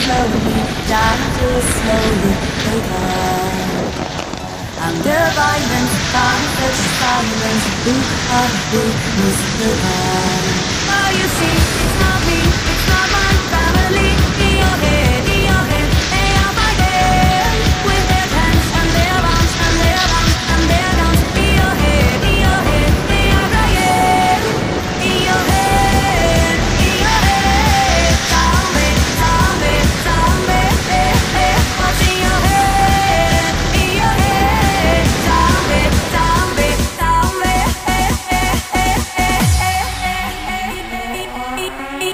slowly, time just slowly over. Under violence, found such silence. Who are we, Mr. Oh, you see, it's not me, it's not my family. In your head, they are fighting with their pants and their arms and their arms and their guns. In your head, they are crying. In your head, zombie, zombie, zombie. What's in your head? In your head, zombie, zombie, zombie.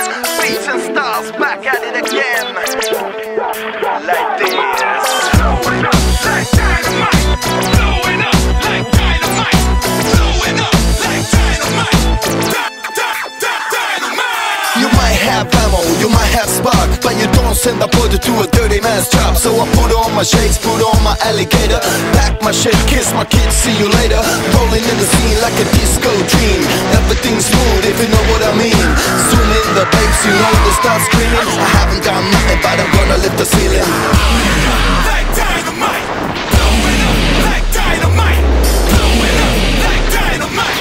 Beats and stars back at it again. Like this. Blowing up like dynamite. Blowing up like dynamite. Blowing up like dynamite. Dynamite. You might have ammo, you might have spark, but you don't send a bullet to a dirty man's job. So I put on my shades, put on my alligator, pack my shit, kiss my kids, see you later. Rolling in the scene like a disco dream. Everything's smooth if you know what I mean. Zoom in the babes, you know they start screaming. I haven't done nothing, but I'm gonna lift the ceiling. Like dynamite. Blowing up like dynamite. Blowing up like dynamite.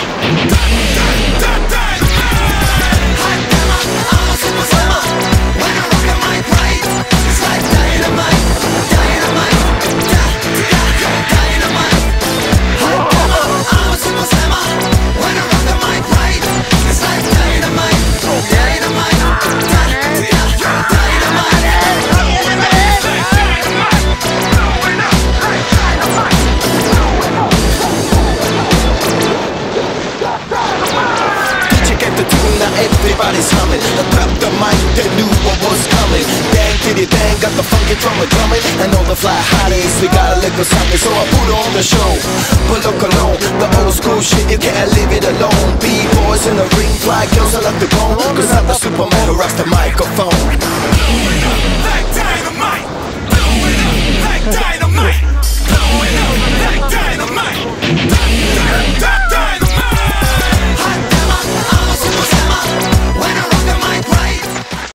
Everybody's humming. I grabbed the mic, they knew what was coming. Dang, kitty, dang, got the funky drummer drumming. And all the fly hotties, we got a little something. So I put on the show, but look alone. The old school shit, you can't leave it alone. B-boys in the ring, fly girls, I love the bone. Cause I'm the Superman who rocks the microphone. Like dynamite. Blowing up like dynamite.